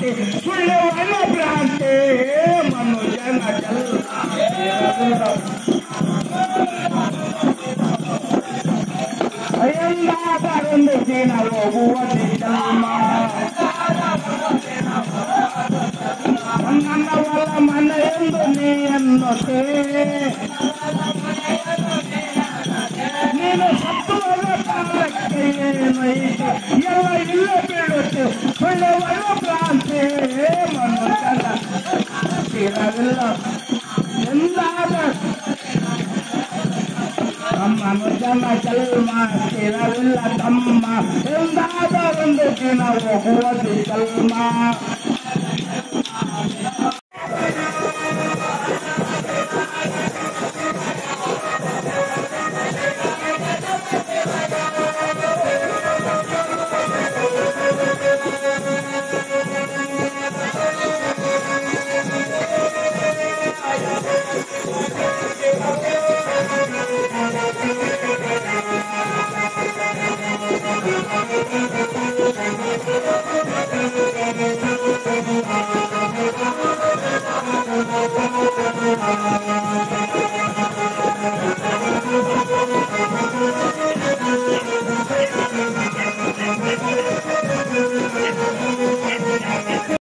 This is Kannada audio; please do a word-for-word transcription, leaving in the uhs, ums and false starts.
ಭ್ರಾಂತಿ ಸುಳ್ಳುವನ ಭ್ರಾಂತಿ ಮನುಜನ ಎಂದಾದರೊಂದು ದಿನ ಹೋಗುವುದೇ ಜನ್ಮ ನನ್ನ ಹೊಲ ಮನೆಯೆಂದು ನೀ ಎನ್ನುತ್ತೇ ನೀನು ಸತ್ತುವ ಕಾಲಕ್ಕೆ ಏನೈತೆ ಎಲ್ಲ ಇಲ್ಲ ಬೀಳುತ್ತೆ ಸುಳ್ಳುವನ ಭ್ರಾಂತಿ ಮನುಜನ ಸ್ಥಿರವಿಲ್ಲ ಎಂದಾದ ಮನುಜನ ಜನ್ಮ ಸ್ಥಿರವಿಲ್ಲ ತಮ್ಮ ಎಂದಾದರೊಂದು ದಿನ ಹೋಗುವುದು ಜನ್ಮ